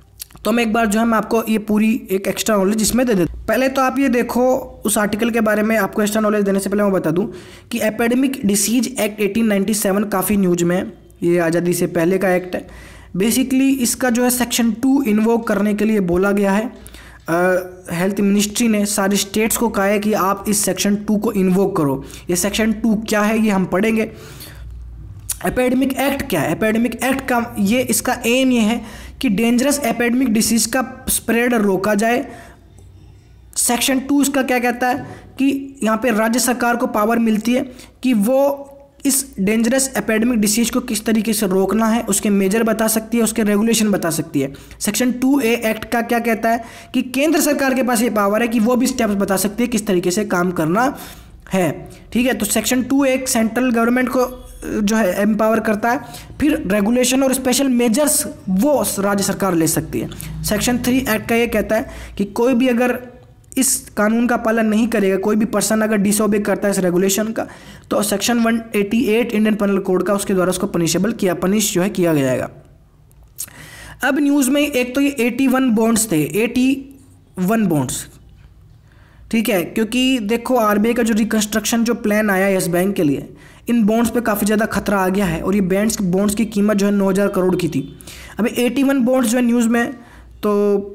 तो मैं एक बार जो है मैं आपको ये पूरी एक एक्स्ट्रा नॉलेज इसमें दे देता हूँ। पहले तो आप ये देखो उस आर्टिकल के बारे में, आपको एक्स्ट्रा नॉलेज देने से पहले मैं बता दूं कि एपिडेमिक डिसीज एक्ट अठारह सौ सत्तानवे काफ़ी न्यूज में है, ये आज़ादी से पहले का एक्ट है। बेसिकली इसका जो है सेक्शन टू इन्वोक करने के लिए बोला गया है। हेल्थ uh, मिनिस्ट्री ने सारे स्टेट्स को कहा है कि आप इस सेक्शन टू को इन्वोक करो। ये सेक्शन टू क्या है ये हम पढ़ेंगे। एपिडेमिक एक्ट क्या है? एपिडेमिक एक्ट का ये इसका एम ये है कि डेंजरस एपिडेमिक डिसीज का स्प्रेड रोका जाए। सेक्शन टू इसका क्या कहता है कि यहाँ पे राज्य सरकार को पावर मिलती है कि वो इस डेंजरस एपिडेमिक डिसीज को किस तरीके से रोकना है, उसके मेजर बता सकती है, उसके रेगुलेशन बता सकती है। सेक्शन टू ए एक्ट का क्या कहता है कि केंद्र सरकार के पास ये पावर है कि वो भी स्टेप्स बता सकती है किस तरीके से काम करना है। ठीक है, तो सेक्शन टू एक सेंट्रल गवर्नमेंट को जो है एम्पावर करता है, फिर रेगुलेशन और स्पेशल मेजर्स वो राज्य सरकार ले सकती है। सेक्शन थ्री एक्ट का ये कहता है कि कोई भी अगर इस कानून का पालन नहीं करेगा, कोई भी पर्सन अगर डिसओबे करता है इस रेगुलेशन का, तो section one eighty eight Indian penal code का उसके द्वारा उसको पनिशेबल किया पनिश जो है किया जाएगा। अब न्यूज़ में एक तो ये इक्यासी बॉन्ड्स थे, इक्यासी बॉन्ड्स, ठीक है, क्योंकि देखो आरबीआई का जो रिकंस्ट्रक्शन जो प्लान आया यस बैंक के लिए, इन बॉन्ड्स पे काफ़ी ज़्यादा खतरा आ गया है और ये बैंड्स बॉन्ड्स की कीमत जो है नौ हज़ार करोड़ की थी। अभी इक्यासी बॉन्ड्स जो है न्यूज़ में, तो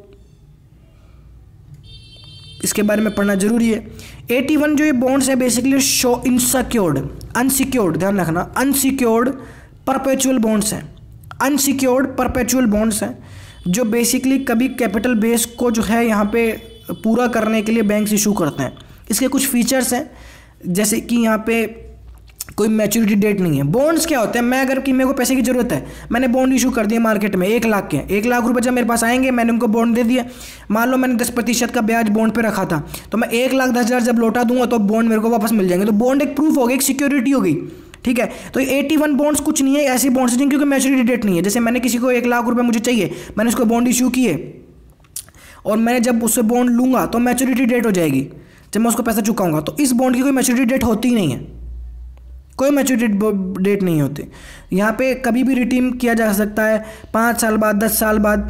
इसके बारे में पढ़ना जरूरी है। इक्यासी जो ये बॉन्ड्स है बेसिकली शो इनसिक्योर्ड अनसिक्योर्ड, ध्यान रखना, अनसिक्योर्ड परपेचुअल बॉन्ड्स हैं। अनसिक्योर्ड परपेचुअल बॉन्ड्स हैं जो बेसिकली कभी कैपिटल बेस को जो है यहाँ पे पूरा करने के लिए बैंक्स इशू करते हैं। इसके कुछ फीचर्स हैं, जैसे कि यहाँ पे कोई मैच्योरिटी डेट नहीं है। बॉन्ड्स क्या होते हैं, मैं अगर कि मेरे को पैसे की ज़रूरत है, मैंने बॉन्ड इशू कर दिया मार्केट में एक लाख के, एक लाख रुपए जब मेरे पास आएंगे, मैंने उनको बॉन्ड दे दिया, मान लो मैंने दस प्रतिशत का ब्याज बॉन्ड पे रखा था, तो मैं एक लाख दस हज़ार जब लौटा दूंगा तो बॉन्ड मेरे को वापस मिल जाएंगे। तो बॉन्ड एक प्रूफ हो गया, एक सिक्योरिटी हो गई। ठीक है, तो इक्यासी बॉन्ड्स कुछ नहीं है, ऐसी बॉन्ड्स जिनकी कोई मैच्योरिटी डेट नहीं है। जैसे मैंने किसी को एक लाख रुपये मुझे चाहिए, मैंने उसको बॉन्ड इशू किए और मैंने जब उससे बॉन्ड लूँगा तो मैच्योरिटी डेट हो जाएगी जब मैं उसको पैसा चुकाऊंगा। तो इस बॉन्ड की कोई मैच्योरिटी डेट होती ही नहीं है, कोई मैच्योरिटी डेट नहीं होती। यहाँ पे कभी भी रिडीम किया जा सकता है, पाँच साल बाद, दस साल बाद।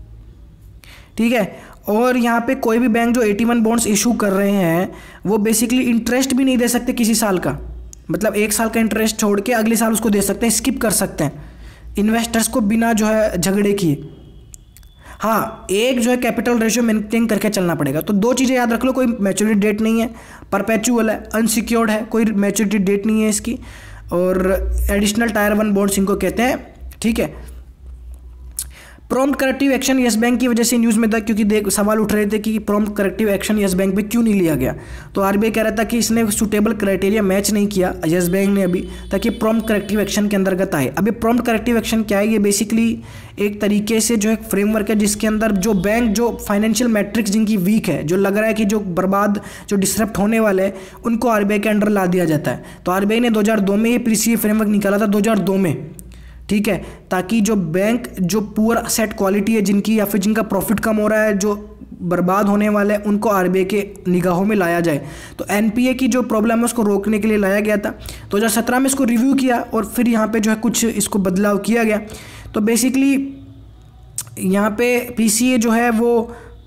ठीक है, और यहाँ पे कोई भी बैंक जो इक्यासी बॉन्ड्स इशू कर रहे हैं वो बेसिकली इंटरेस्ट भी नहीं दे सकते किसी साल का, मतलब एक साल का इंटरेस्ट छोड़ के अगले साल उसको दे सकते हैं, स्किप कर सकते हैं इन्वेस्टर्स को बिना जो है झगड़े किए। हाँ, एक जो है कैपिटल रेशियो मेंटेन करके चलना पड़ेगा। तो दो चीज़ें याद रख लो, कोई मैच्योरिटी डेट नहीं है, परपेचुअल है, अनसिक्योर्ड है, कोई मैच्योरिटी डेट नहीं है इसकी, और एडिशनल टायर वन बॉन्ड्स इनको कहते हैं। ठीक है, prompt corrective action Yes Bank की वजह से न्यूज़ में था, क्योंकि देख सवाल उठ रहे थे कि prompt corrective action Yes Bank पे क्यों नहीं लिया गया। तो आरबीआई कह रहा था कि इसने सूटेबल क्राइटेरिया मैच नहीं किया यस बैंक ने अभी, ताकि प्रॉम्प्ट करेक्टिव एक्शन के अंतर्गत आए। अभी प्रॉम्प्ट करेक्टिव एक्शन क्या है, ये बेसिकली एक तरीके से जो है फ्रेमवर्क है जिसके अंदर जो बैंक जो फाइनेंशियल मैट्रिक्स जिनकी वीक है, जो लग रहा है कि जो बर्बाद जो डिसरप्ट होने वाले हैं, उनको आरबीआई के अंडर ला दिया जाता है। तो आरबीआई ने दो हज़ार दो में ये पीसीए फ्रेमवर्क निकाला था, दो हज़ार दो में। ठीक है, ताकि जो बैंक जो पुअर सेट क्वालिटी है जिनकी, या फिर जिनका प्रॉफिट कम हो रहा है, जो बर्बाद होने वाले हैं, उनको आरबीआई के निगाहों में लाया जाए। तो एनपीए की जो प्रॉब्लम है उसको रोकने के लिए लाया गया था। दो हज़ार सत्रह में इसको रिव्यू किया और फिर यहाँ पे जो है कुछ इसको बदलाव किया गया। तो बेसिकली यहाँ पे पीसीए जो है वो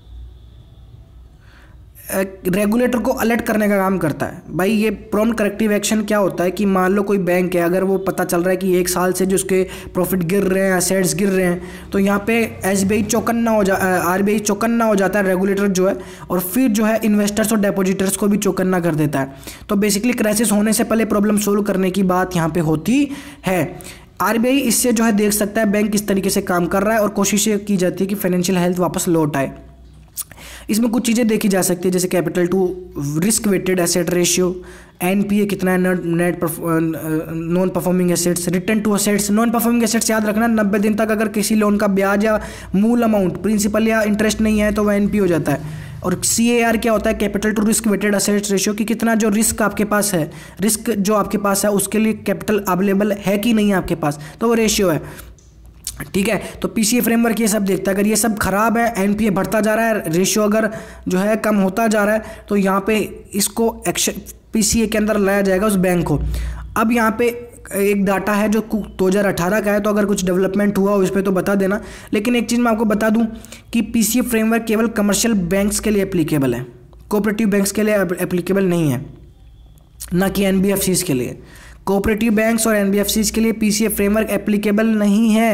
रेगुलेटर को अलर्ट करने का काम करता है। भाई ये प्रॉम्प्ट करेक्टिव एक्शन क्या होता है कि मान लो कोई बैंक है, अगर वो पता चल रहा है कि एक साल से जो उसके प्रॉफिट गिर रहे हैं, एसेट्स गिर रहे हैं, तो यहाँ पे एसबीआई चौकन्ना हो जा आरबीआई चौकन्ना हो जाता है, रेगुलेटर जो है, और फिर जो है इन्वेस्टर्स और डिपॉजिटर्स को भी चौकन्ना कर देता है। तो बेसिकली क्राइसिस होने से पहले प्रॉब्लम सोल्व करने की बात यहाँ पर होती है। आरबीआई इससे जो है देख सकता है बैंक किस तरीके से काम कर रहा है, और कोशिश की जाती है कि फाइनेंशियल हेल्थ वापस लौट आए। इसमें कुछ चीज़ें देखी जा सकती है, जैसे capital to risk weighted asset ratio, NPA कितना है, net non performing assets, return to assets. Non performing assets याद रखना, नब्बे दिन तक अगर किसी लोन का ब्याज या मूल अमाउंट प्रिंसिपल या इंटरेस्ट नहीं है तो वह एनपी हो जाता है। और सीएआर क्या होता है, capital to risk weighted assets ratio, कि कितना जो रिस्क आपके पास है, रिस्क जो आपके पास है उसके लिए कैपिटल अवेलेबल है कि नहीं है आपके पास, तो वो रेशियो है। ठीक है, तो पीसीए फ्रेमवर्क ये सब देखता है। अगर ये सब खराब है, एनपीए बढ़ता जा रहा है, रेशियो अगर जो है कम होता जा रहा है, तो यहाँ पे इसको एक्शन पीसीए के अंदर लाया जाएगा उस बैंक को। अब यहाँ पे एक डाटा है जो दो हज़ार अठारह का है, तो अगर कुछ डेवलपमेंट हुआ हो इस पर तो बता देना। लेकिन एक चीज़ मैं आपको बता दूं कि पीसीए फ्रेमवर्क केवल कमर्शियल बैंक्स के लिए एप्लीकेबल है, कोऑपरेटिव बैंक्स के लिए एप्लीकेबल नहीं है, ना कि एनबीएफसीज के लिए। कोऑपरेटिव बैंक्स और एनबीएफसीज के लिए पीसीए फ्रेमवर्क एप्लीकेबल नहीं है,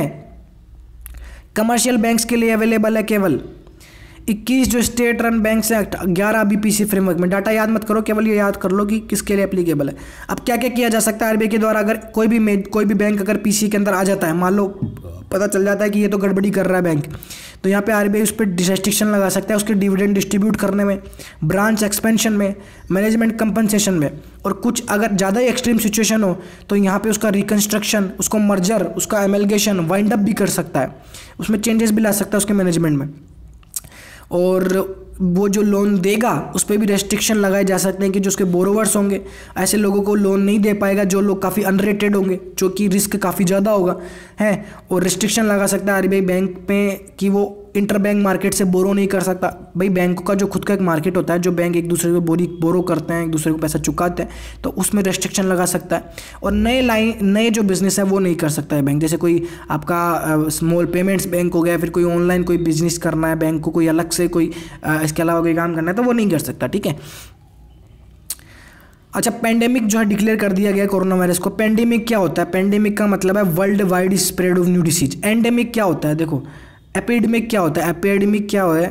कमर्शियल बैंक्स के लिए अवेलेबल है केवल। इक्कीस जो स्टेट रन बैंक्स हैं ग्यारह आईबीपीएस फ्रेमवर्क में, डाटा याद मत करो, केवल ये याद कर लो कि किसके लिए एप्लीकेबल है। अब क्या क्या किया जा सकता है आरबीआई के द्वारा, अगर कोई भी कोई भी बैंक अगर पीसी के अंदर आ जाता है, मान लो पता चल जाता है कि ये तो गड़बड़ी कर रहा है बैंक, तो यहाँ पे आरबीआई उस पर रिस्ट्रिक्शन लगा सकता है, उसके डिविडेंड डिस्ट्रीब्यूट करने में, ब्रांच एक्सपेंशन में, मैनेजमेंट कंपनसेशन में। और कुछ अगर ज़्यादा ही एक्सट्रीम सिचुएशन हो तो यहाँ पे उसका रिकन्स्ट्रक्शन, उसको मर्जर, उसका एमलगेशन, वाइंड अप भी कर सकता है, उसमें चेंजेस भी ला सकता है उसके मैनेजमेंट में। और वो जो लोन देगा उस पर भी रेस्ट्रिक्शन लगाए जा सकते हैं कि जो उसके बोरोवर्स होंगे ऐसे लोगों को लोन नहीं दे पाएगा जो लोग काफ़ी अनरेटेड होंगे, जो कि रिस्क काफ़ी ज़्यादा होगा है। और रेस्ट्रिक्शन लगा सकता है आरबीआई बैंक पे कि वो इंटर बैंक मार्केट से बोरो नहीं कर सकता। भाई बैंकों का जो खुद का एक मार्केट होता है, जो बैंक एक दूसरे को बोरी बोरो करते हैं, एक दूसरे को पैसा चुकाते हैं, तो उसमें रेस्ट्रिक्शन लगा सकता है। और नए लाइन नए जो बिज़नेस है वो नहीं कर सकता है बैंक, जैसे कोई आपका स्मॉल पेमेंट्स बैंक हो गया, फिर कोई ऑनलाइन कोई बिजनेस करना है बैंक को, कोई अलग से कोई आ, इसके अलावा कोई काम करना है तो वो नहीं कर सकता, ठीक है। अच्छा, पेंडेमिक जो है डिक्लेयर कर दिया गया कोरोना वायरस को। पेंडेमिक क्या होता है? पेंडेमिक का मतलब है world wide spread of new disease. Endemic क्या होता है? देखो, एपिडेमिक क्या होता है? एपिडेमिक क्या है?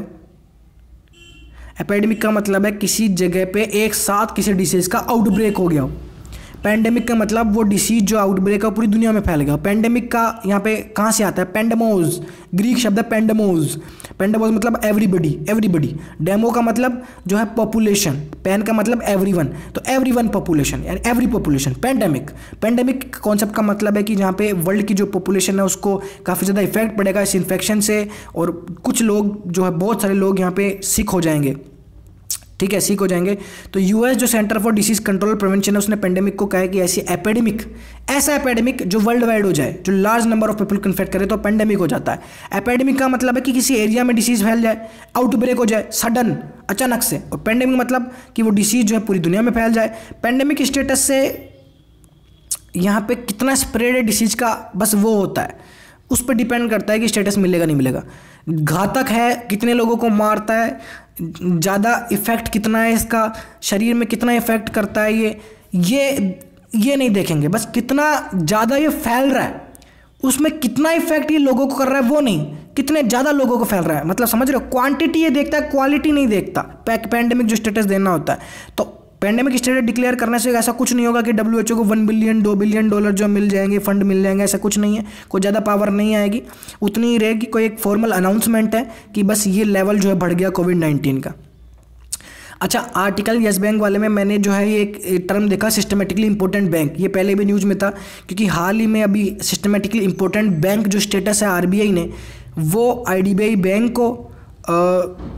एपिडेमिक का मतलब है किसी जगह पे एक साथ किसी डिसीज का आउटब्रेक हो गया हो। पेंडेमिक का मतलब वो डिसीज जो आउटब्रेक है पूरी दुनिया में फैल गया। पेंडेमिक का यहाँ पे कहाँ से आता है? पेंडेमोज, ग्रीक शब्द है पेंडेमोज। पेंडेमोज मतलब एवरीबडी, एवरीबडी। डेमो का मतलब जो है पॉपुलेशन, पेन का मतलब एवरीवन, तो एवरीवन पॉपुलेशन यानी every population. Pandemic pandemic concept का मतलब है कि जहाँ पे वर्ल्ड की जो पॉपुलेशन है उसको काफ़ी ज़्यादा इफेक्ट पड़ेगा इस इन्फेक्शन से, और कुछ लोग जो है बहुत सारे लोग यहाँ पे सिक हो जाएंगे, ठीक है, सीख हो जाएंगे। तो यूएस जो centre for disease control prevention है उसने पेंडेमिक को कहा है कि ऐसी एपिडेमिक, ऐसा एपिडेमिक जो वर्ल्ड वाइड हो जाए, जो लार्ज नंबर ऑफ पीपल को इन्फेक्ट करे तो पेंडेमिक हो जाता है। एपिडेमिक का मतलब है कि किसी एरिया में डिसीज फैल जाए, आउटब्रेक हो जाए सडन, अचानक से। और पेंडेमिक मतलब कि वो डिसीज जो है पूरी दुनिया में फैल जाए। पेंडेमिक स्टेटस से यहाँ पे कितना स्प्रेड है डिसीज का, बस वो होता है, उस पर डिपेंड करता है कि स्टेटस मिलेगा नहीं मिलेगा। घातक है, कितने लोगों को मारता है, ज़्यादा इफेक्ट कितना है इसका, शरीर में कितना इफेक्ट करता है, ये ये ये नहीं देखेंगे, बस कितना ज़्यादा ये फैल रहा है, उसमें कितना इफेक्ट ये लोगों को कर रहा है वो नहीं, कितने ज़्यादा लोगों को फैल रहा है। मतलब समझ रहे हो, क्वांटिटी ये देखता है, क्वालिटी नहीं देखता। पेंडेमिक जो स्टेटस देना होता है, तो पेंडेमिक स्टेटस डिक्लेयर करने से ऐसा कुछ नहीं होगा कि डब्ल्यूएचओ को वन बिलियन दो बिलियन डॉलर जो मिल जाएंगे, फंड मिल जाएंगे, ऐसा कुछ नहीं है। कोई ज़्यादा पावर नहीं आएगी, उतनी ही रहेगी। कोई एक फॉर्मल अनाउंसमेंट है कि बस ये लेवल जो है बढ़ गया कोविड नाइन्टीन का। अच्छा, आर्टिकल यस बैंक वाले में मैंने जो है ये एक टर्म देखा, सिस्टमेटिकली इंपॉर्टेंट बैंक। ये पहले भी न्यूज़ में था, क्योंकि हाल ही में अभी सिस्टमेटिकली इंपॉर्टेंट बैंक जो स्टेटस है आरबीआई ने, वो आईडीबीआई बैंक को आ,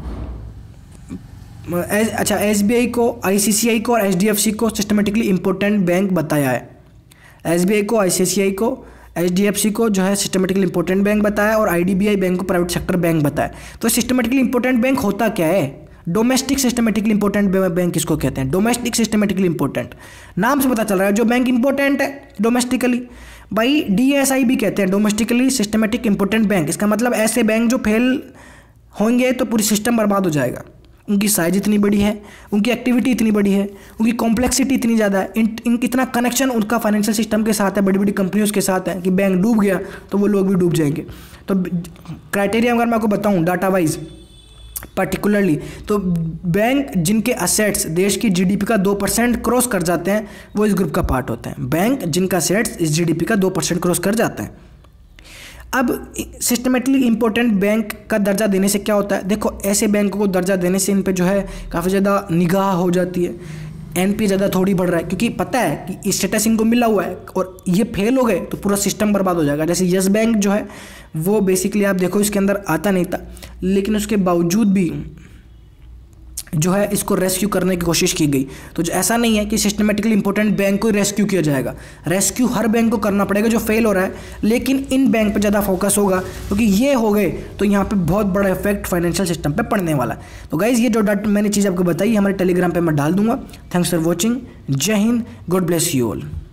एस, अच्छा एसबीआई को, आईसीसीआई को और एचडीएफसी को सिस्टमेटिकली इंपॉर्टेंट बैंक बताया है। एसबीआई को, आईसीसीआई को, एचडीएफसी को जो है सिस्टमेटिकली इंपॉर्टेंट बैंक बताया, और आईडीबीआई बैंक को प्राइवेट सेक्टर बैंक बताया। तो सिस्टमेटिकली इंपॉर्टेंट बैंक होता क्या है? डोमेस्टिक सिस्टमेटिकली इंपॉर्टेंट बैंक किसको कहते हैं? डोमेस्टिक सिस्टमेटिकली इंपॉर्टेंट, नाम से पता चल रहा है जो बैंक इंपॉर्टेंट है डोमेस्टिकली। भाई डीएसआई भी कहते हैं डोमेस्टिकली सिस्टमेटिक इंपॉर्टेंट बैंक। इसका मतलब ऐसे बैंक जो फेल होंगे तो पूरी सिस्टम बर्बाद हो जाएगा। उनकी साइज इतनी बड़ी है, उनकी एक्टिविटी इतनी बड़ी है, उनकी कॉम्प्लेक्सिटी इतनी ज़्यादा है, इन, इन इतना कनेक्शन उनका फाइनेंशियल सिस्टम के साथ है, बड़ी बड़ी कंपनियों के साथ है कि बैंक डूब गया तो वो लोग भी डूब जाएंगे। तो क्राइटेरिया अगर मैं आपको बताऊं डाटा वाइज पर्टिकुलरली, तो बैंक जिनके असेट्स देश की जीडीपी का दो परसेंट क्रॉस कर जाते हैं वो इस ग्रुप का पार्ट होते हैं। बैंक जिनका असेट्स इस जीडीपी का दो परसेंट क्रॉस कर जाते हैं। अब सिस्टमेटिकली इंपॉर्टेंट बैंक का दर्जा देने से क्या होता है? देखो, ऐसे बैंकों को दर्जा देने से इन पे जो है काफ़ी ज़्यादा निगाह हो जाती है, एनपी ज़्यादा थोड़ी बढ़ रहा है, क्योंकि पता है कि स्टेटस इनको मिला हुआ है और ये फेल हो गए तो पूरा सिस्टम बर्बाद हो जाएगा। जैसे यस बैंक जो है वो बेसिकली आप देखो इसके अंदर आता नहीं था, लेकिन उसके बावजूद भी जो है इसको रेस्क्यू करने की कोशिश की गई। तो ऐसा नहीं है कि सिस्टमेटिकली इंपॉर्टेंट बैंक को रेस्क्यू किया जाएगा, रेस्क्यू हर बैंक को करना पड़ेगा जो फेल हो रहा है, लेकिन इन बैंक पे ज़्यादा फोकस होगा क्योंकि ये हो गए तो यहाँ पे बहुत बड़ा इफेक्ट फाइनेंशियल सिस्टम पे पड़ने वाला है। तो गाइज़ ये जो डाटा मैंने चीज़ आपको बताई हमारे टेलीग्राम पर मैं डाल दूंगा। Thanks for watching. जय Hind, god bless you all.